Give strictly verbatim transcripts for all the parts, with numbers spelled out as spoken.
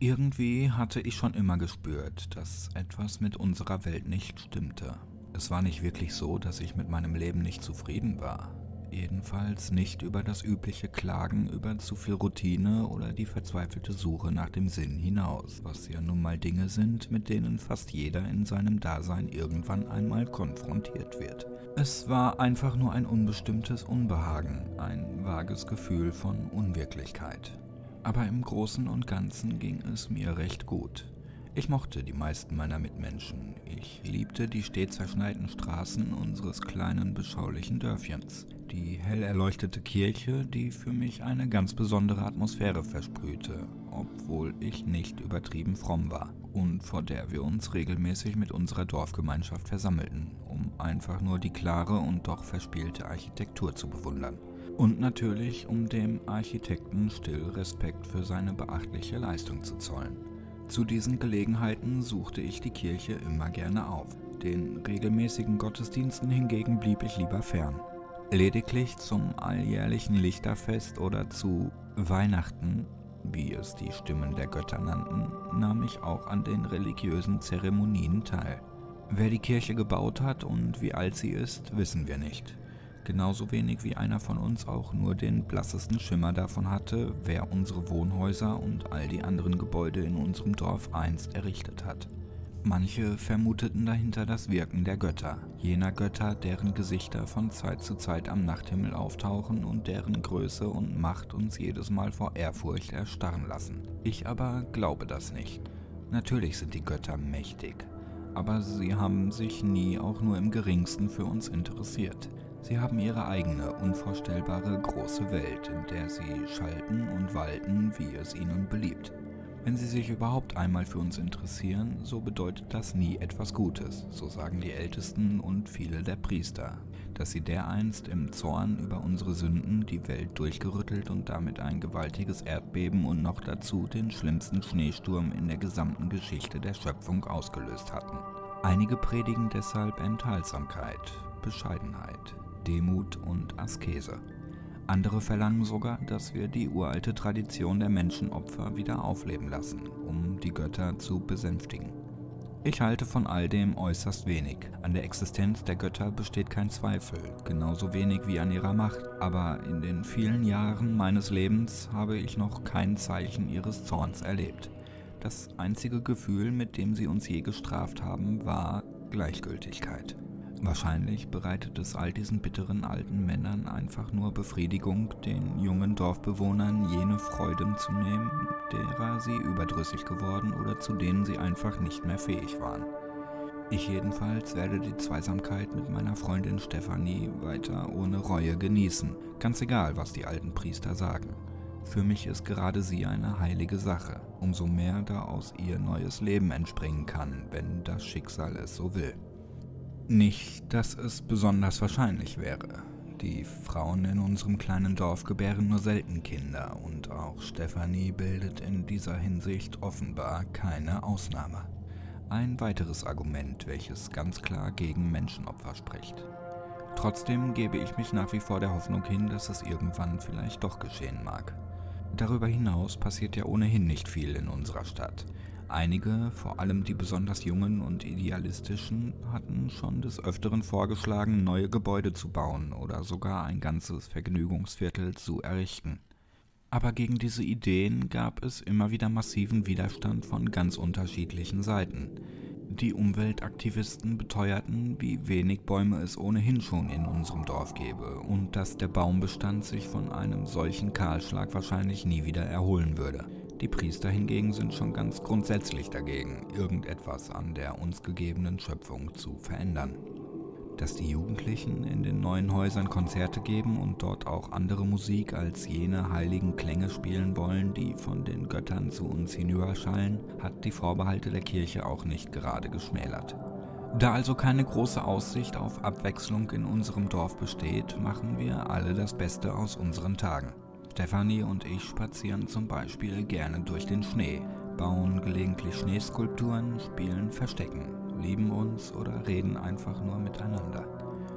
Irgendwie hatte ich schon immer gespürt, dass etwas mit unserer Welt nicht stimmte. Es war nicht wirklich so, dass ich mit meinem Leben nicht zufrieden war. Jedenfalls nicht über das übliche Klagen über zu viel Routine oder die verzweifelte Suche nach dem Sinn hinaus, was ja nun mal Dinge sind, mit denen fast jeder in seinem Dasein irgendwann einmal konfrontiert wird. Es war einfach nur ein unbestimmtes Unbehagen, ein vages Gefühl von Unwirklichkeit. Aber im Großen und Ganzen ging es mir recht gut. Ich mochte die meisten meiner Mitmenschen. Ich liebte die stets verschneiten Straßen unseres kleinen, beschaulichen Dörfchens. Die hell erleuchtete Kirche, die für mich eine ganz besondere Atmosphäre versprühte, obwohl ich nicht übertrieben fromm war, und vor der wir uns regelmäßig mit unserer Dorfgemeinschaft versammelten, um einfach nur die klare und doch verspielte Architektur zu bewundern. Und natürlich, um dem Architekten still Respekt für seine beachtliche Leistung zu zollen. Zu diesen Gelegenheiten suchte ich die Kirche immer gerne auf. Den regelmäßigen Gottesdiensten hingegen blieb ich lieber fern. Lediglich zum alljährlichen Lichterfest oder zu Weihnachten, wie es die Stimmen der Götter nannten, nahm ich auch an den religiösen Zeremonien teil. Wer die Kirche gebaut hat und wie alt sie ist, wissen wir nicht. Genauso wenig wie einer von uns auch nur den blassesten Schimmer davon hatte, wer unsere Wohnhäuser und all die anderen Gebäude in unserem Dorf einst errichtet hat. Manche vermuteten dahinter das Wirken der Götter, jener Götter, deren Gesichter von Zeit zu Zeit am Nachthimmel auftauchen und deren Größe und Macht uns jedes Mal vor Ehrfurcht erstarren lassen. Ich aber glaube das nicht. Natürlich sind die Götter mächtig, aber sie haben sich nie auch nur im geringsten für uns interessiert. Sie haben ihre eigene, unvorstellbare große Welt, in der sie schalten und walten, wie es ihnen beliebt. Wenn sie sich überhaupt einmal für uns interessieren, so bedeutet das nie etwas Gutes, so sagen die Ältesten und viele der Priester, dass sie dereinst im Zorn über unsere Sünden die Welt durchgerüttelt und damit ein gewaltiges Erdbeben und noch dazu den schlimmsten Schneesturm in der gesamten Geschichte der Schöpfung ausgelöst hatten. Einige predigen deshalb Enthaltsamkeit, Bescheidenheit, Demut und Askese. Andere verlangen sogar, dass wir die uralte Tradition der Menschenopfer wieder aufleben lassen, um die Götter zu besänftigen. Ich halte von all dem äußerst wenig. An der Existenz der Götter besteht kein Zweifel, genauso wenig wie an ihrer Macht, aber in den vielen Jahren meines Lebens habe ich noch kein Zeichen ihres Zorns erlebt. Das einzige Gefühl, mit dem sie uns je gestraft haben, war Gleichgültigkeit. Wahrscheinlich bereitet es all diesen bitteren alten Männern einfach nur Befriedigung, den jungen Dorfbewohnern jene Freuden zu nehmen, derer sie überdrüssig geworden oder zu denen sie einfach nicht mehr fähig waren. Ich jedenfalls werde die Zweisamkeit mit meiner Freundin Stefanie weiter ohne Reue genießen, ganz egal, was die alten Priester sagen. Für mich ist gerade sie eine heilige Sache, umso mehr da aus ihr neues Leben entspringen kann, wenn das Schicksal es so will. Nicht, dass es besonders wahrscheinlich wäre. Die Frauen in unserem kleinen Dorf gebären nur selten Kinder und auch Stefanie bildet in dieser Hinsicht offenbar keine Ausnahme. Ein weiteres Argument, welches ganz klar gegen Menschenopfer spricht. Trotzdem gebe ich mich nach wie vor der Hoffnung hin, dass es irgendwann vielleicht doch geschehen mag. Darüber hinaus passiert ja ohnehin nicht viel in unserer Stadt. Einige, vor allem die besonders jungen und idealistischen, hatten schon des Öfteren vorgeschlagen, neue Gebäude zu bauen oder sogar ein ganzes Vergnügungsviertel zu errichten. Aber gegen diese Ideen gab es immer wieder massiven Widerstand von ganz unterschiedlichen Seiten. Die Umweltaktivisten beteuerten, wie wenig Bäume es ohnehin schon in unserem Dorf gäbe und dass der Baumbestand sich von einem solchen Kahlschlag wahrscheinlich nie wieder erholen würde. Die Priester hingegen sind schon ganz grundsätzlich dagegen, irgendetwas an der uns gegebenen Schöpfung zu verändern. Dass die Jugendlichen in den neuen Häusern Konzerte geben und dort auch andere Musik als jene heiligen Klänge spielen wollen, die von den Göttern zu uns hinüberschallen, hat die Vorbehalte der Kirche auch nicht gerade geschmälert. Da also keine große Aussicht auf Abwechslung in unserem Dorf besteht, machen wir alle das Beste aus unseren Tagen. Stefanie und ich spazieren zum Beispiel gerne durch den Schnee, bauen gelegentlich Schneeskulpturen, spielen Verstecken, lieben uns oder reden einfach nur miteinander.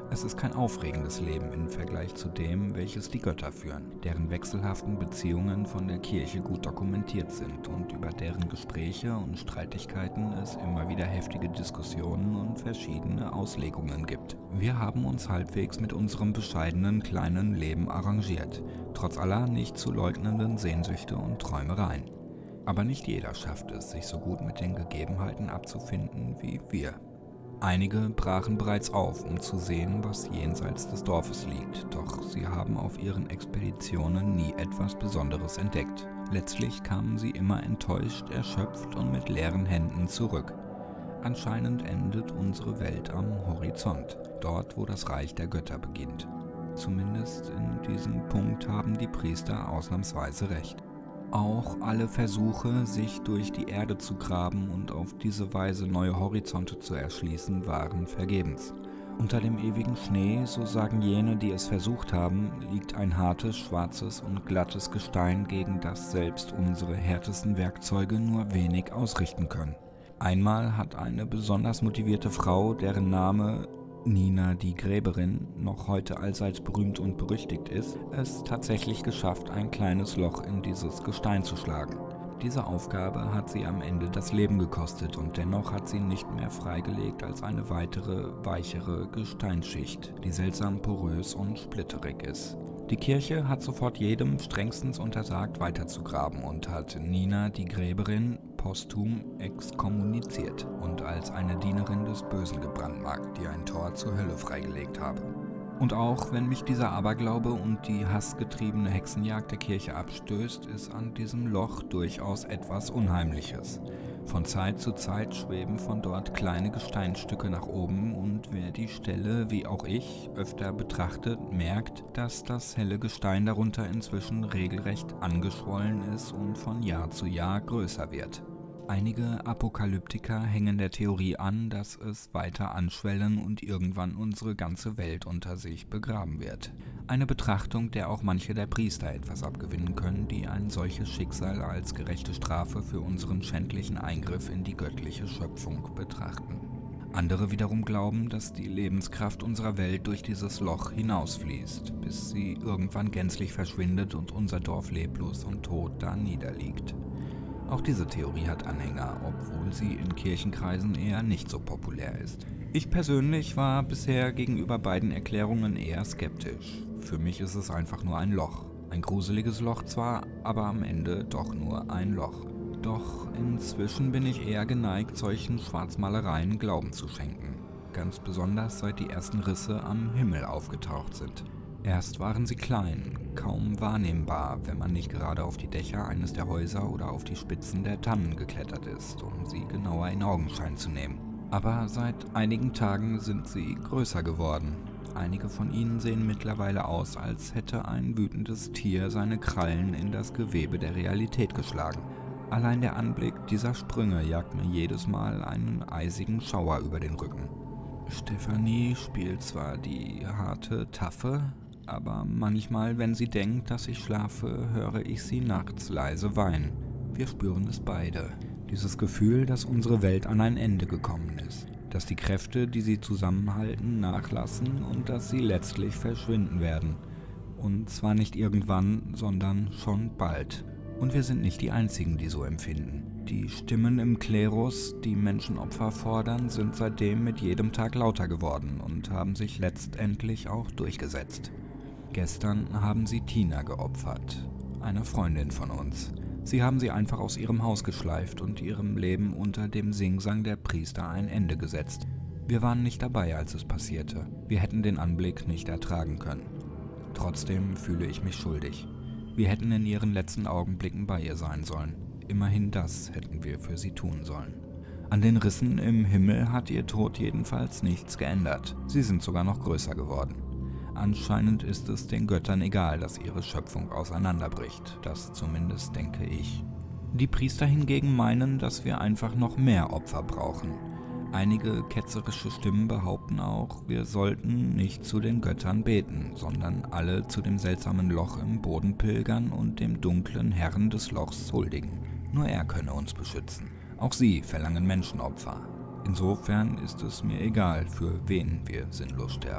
Es ist kein aufregendes Leben im Vergleich zu dem, welches die Götter führen, deren wechselhaften Beziehungen von der Kirche gut dokumentiert sind und über deren Gespräche und Streitigkeiten es immer wieder heftige Diskussionen und verschiedene Auslegungen gibt. Wir haben uns halbwegs mit unserem bescheidenen kleinen Leben arrangiert, trotz aller nicht zu leugnenden Sehnsüchte und Träumereien. Aber nicht jeder schafft es, sich so gut mit den Gegebenheiten abzufinden wie wir. Einige brachen bereits auf, um zu sehen, was jenseits des Dorfes liegt, doch sie haben auf ihren Expeditionen nie etwas Besonderes entdeckt. Letztlich kamen sie immer enttäuscht, erschöpft und mit leeren Händen zurück. Anscheinend endet unsere Welt am Horizont, dort wo das Reich der Götter beginnt. Zumindest in diesem Punkt haben die Priester ausnahmsweise recht. Auch alle Versuche, sich durch die Erde zu graben und auf diese Weise neue Horizonte zu erschließen, waren vergebens. Unter dem ewigen Schnee, so sagen jene, die es versucht haben, liegt ein hartes, schwarzes und glattes Gestein, gegen das selbst unsere härtesten Werkzeuge nur wenig ausrichten können. Einmal hat eine besonders motivierte Frau, deren Name Nina die Gräberin noch heute allseits berühmt und berüchtigt ist, es tatsächlich geschafft, ein kleines Loch in dieses Gestein zu schlagen. Diese Aufgabe hat sie am Ende das Leben gekostet und dennoch hat sie nicht mehr freigelegt als eine weitere, weichere Gesteinsschicht, die seltsam porös und splitterig ist. Die Kirche hat sofort jedem strengstens untersagt, weiterzugraben und hat Nina die Gräberin posthum exkommuniziert und als eine Dienerin des Bösen gebrandmarkt, die ein Tor zur Hölle freigelegt habe. Und auch wenn mich dieser Aberglaube und die hassgetriebene Hexenjagd der Kirche abstößt, ist an diesem Loch durchaus etwas Unheimliches. Von Zeit zu Zeit schweben von dort kleine Gesteinsstücke nach oben und wer die Stelle, wie auch ich, öfter betrachtet, merkt, dass das helle Gestein darunter inzwischen regelrecht angeschwollen ist und von Jahr zu Jahr größer wird. Einige Apokalyptiker hängen der Theorie an, dass es weiter anschwellen und irgendwann unsere ganze Welt unter sich begraben wird. Eine Betrachtung, der auch manche der Priester etwas abgewinnen können, die ein solches Schicksal als gerechte Strafe für unseren schändlichen Eingriff in die göttliche Schöpfung betrachten. Andere wiederum glauben, dass die Lebenskraft unserer Welt durch dieses Loch hinausfließt, bis sie irgendwann gänzlich verschwindet und unser Dorf leblos und tot da niederliegt. Auch diese Theorie hat Anhänger, obwohl sie in Kirchenkreisen eher nicht so populär ist. Ich persönlich war bisher gegenüber beiden Erklärungen eher skeptisch. Für mich ist es einfach nur ein Loch. Ein gruseliges Loch zwar, aber am Ende doch nur ein Loch. Doch inzwischen bin ich eher geneigt, solchen Schwarzmalereien Glauben zu schenken. Ganz besonders seit die ersten Risse am Himmel aufgetaucht sind. Erst waren sie klein, kaum wahrnehmbar, wenn man nicht gerade auf die Dächer eines der Häuser oder auf die Spitzen der Tannen geklettert ist, um sie genauer in Augenschein zu nehmen. Aber seit einigen Tagen sind sie größer geworden. Einige von ihnen sehen mittlerweile aus, als hätte ein wütendes Tier seine Krallen in das Gewebe der Realität geschlagen. Allein der Anblick dieser Sprünge jagt mir jedes Mal einen eisigen Schauer über den Rücken. Stephanie spielt zwar die harte Taffe, aber manchmal, wenn sie denkt, dass ich schlafe, höre ich sie nachts leise weinen. Wir spüren es beide. Dieses Gefühl, dass unsere Welt an ein Ende gekommen ist. Dass die Kräfte, die sie zusammenhalten, nachlassen und dass sie letztlich verschwinden werden. Und zwar nicht irgendwann, sondern schon bald. Und wir sind nicht die Einzigen, die so empfinden. Die Stimmen im Klerus, die Menschenopfer fordern, sind seitdem mit jedem Tag lauter geworden und haben sich letztendlich auch durchgesetzt. Gestern haben sie Tina geopfert, eine Freundin von uns. Sie haben sie einfach aus ihrem Haus geschleift und ihrem Leben unter dem Singsang der Priester ein Ende gesetzt. Wir waren nicht dabei, als es passierte. Wir hätten den Anblick nicht ertragen können. Trotzdem fühle ich mich schuldig. Wir hätten in ihren letzten Augenblicken bei ihr sein sollen. Immerhin das hätten wir für sie tun sollen. An den Rissen im Himmel hat ihr Tod jedenfalls nichts geändert. Sie sind sogar noch größer geworden. Anscheinend ist es den Göttern egal, dass ihre Schöpfung auseinanderbricht. Das zumindest denke ich. Die Priester hingegen meinen, dass wir einfach noch mehr Opfer brauchen. Einige ketzerische Stimmen behaupten auch, wir sollten nicht zu den Göttern beten, sondern alle zu dem seltsamen Loch im Boden pilgern und dem dunklen Herrn des Lochs huldigen. Nur er könne uns beschützen. Auch sie verlangen Menschenopfer. Insofern ist es mir egal, für wen wir sinnlos sterben.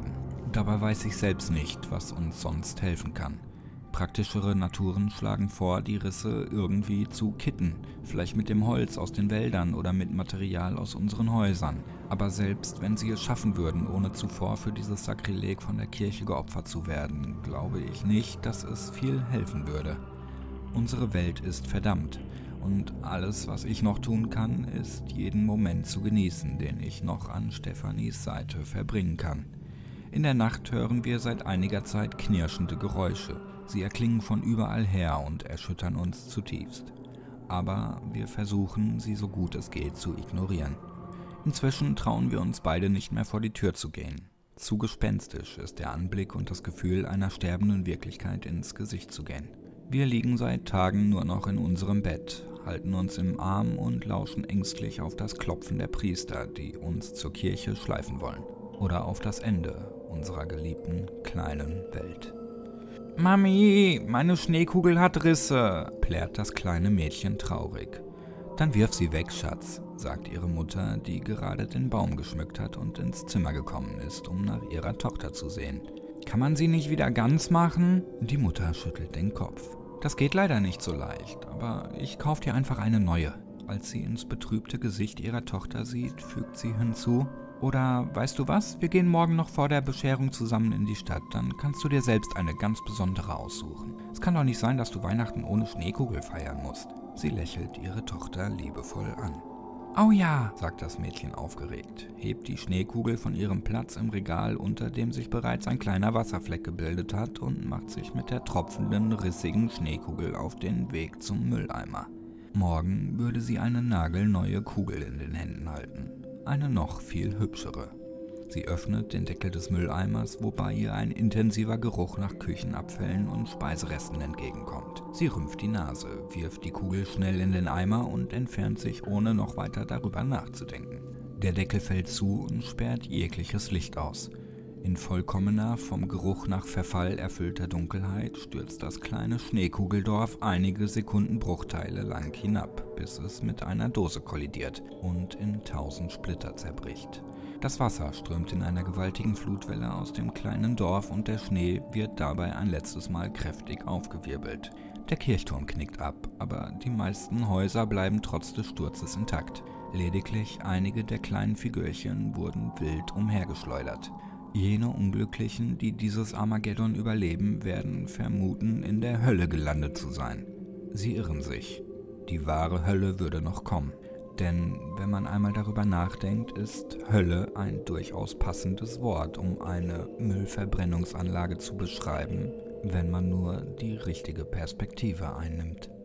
Dabei weiß ich selbst nicht, was uns sonst helfen kann. Praktischere Naturen schlagen vor, die Risse irgendwie zu kitten, vielleicht mit dem Holz aus den Wäldern oder mit Material aus unseren Häusern. Aber selbst wenn sie es schaffen würden, ohne zuvor für dieses Sakrileg von der Kirche geopfert zu werden, glaube ich nicht, dass es viel helfen würde. Unsere Welt ist verdammt und alles, was ich noch tun kann, ist jeden Moment zu genießen, den ich noch an Stephanies Seite verbringen kann. In der Nacht hören wir seit einiger Zeit knirschende Geräusche. Sie erklingen von überall her und erschüttern uns zutiefst. Aber wir versuchen, sie so gut es geht zu ignorieren. Inzwischen trauen wir uns beide nicht mehr vor die Tür zu gehen. Zu gespenstisch ist der Anblick und das Gefühl, einer sterbenden Wirklichkeit ins Gesicht zu gehen. Wir liegen seit Tagen nur noch in unserem Bett, halten uns im Arm und lauschen ängstlich auf das Klopfen der Priester, die uns zur Kirche schleifen wollen. Oder auf das Ende unserer geliebten kleinen Welt. »Mami, meine Schneekugel hat Risse«, plärt das kleine Mädchen traurig. »Dann wirf sie weg, Schatz«, sagt ihre Mutter, die gerade den Baum geschmückt hat und ins Zimmer gekommen ist, um nach ihrer Tochter zu sehen. »Kann man sie nicht wieder ganz machen?« Die Mutter schüttelt den Kopf. »Das geht leider nicht so leicht, aber ich kauf dir einfach eine neue.« Als sie ins betrübte Gesicht ihrer Tochter sieht, fügt sie hinzu: »Oder weißt du was, wir gehen morgen noch vor der Bescherung zusammen in die Stadt, dann kannst du dir selbst eine ganz besondere aussuchen. Es kann doch nicht sein, dass du Weihnachten ohne Schneekugel feiern musst.« Sie lächelt ihre Tochter liebevoll an. »Oh ja«, sagt das Mädchen aufgeregt, hebt die Schneekugel von ihrem Platz im Regal, unter dem sich bereits ein kleiner Wasserfleck gebildet hat, und macht sich mit der tropfenden, rissigen Schneekugel auf den Weg zum Mülleimer. Morgen würde sie eine nagelneue Kugel in den Händen halten. Eine noch viel hübschere. Sie öffnet den Deckel des Mülleimers, wobei ihr ein intensiver Geruch nach Küchenabfällen und Speiseresten entgegenkommt. Sie rümpft die Nase, wirft die Kugel schnell in den Eimer und entfernt sich, ohne noch weiter darüber nachzudenken. Der Deckel fällt zu und sperrt jegliches Licht aus. In vollkommener, vom Geruch nach Verfall erfüllter Dunkelheit stürzt das kleine Schneekugeldorf einige Sekundenbruchteile lang hinab, bis es mit einer Dose kollidiert und in tausend Splitter zerbricht. Das Wasser strömt in einer gewaltigen Flutwelle aus dem kleinen Dorf und der Schnee wird dabei ein letztes Mal kräftig aufgewirbelt. Der Kirchturm knickt ab, aber die meisten Häuser bleiben trotz des Sturzes intakt. Lediglich einige der kleinen Figürchen wurden wild umhergeschleudert. Jene Unglücklichen, die dieses Armageddon überleben, werden vermuten, in der Hölle gelandet zu sein. Sie irren sich. Die wahre Hölle würde noch kommen. Denn wenn man einmal darüber nachdenkt, ist Hölle ein durchaus passendes Wort, um eine Müllverbrennungsanlage zu beschreiben, wenn man nur die richtige Perspektive einnimmt.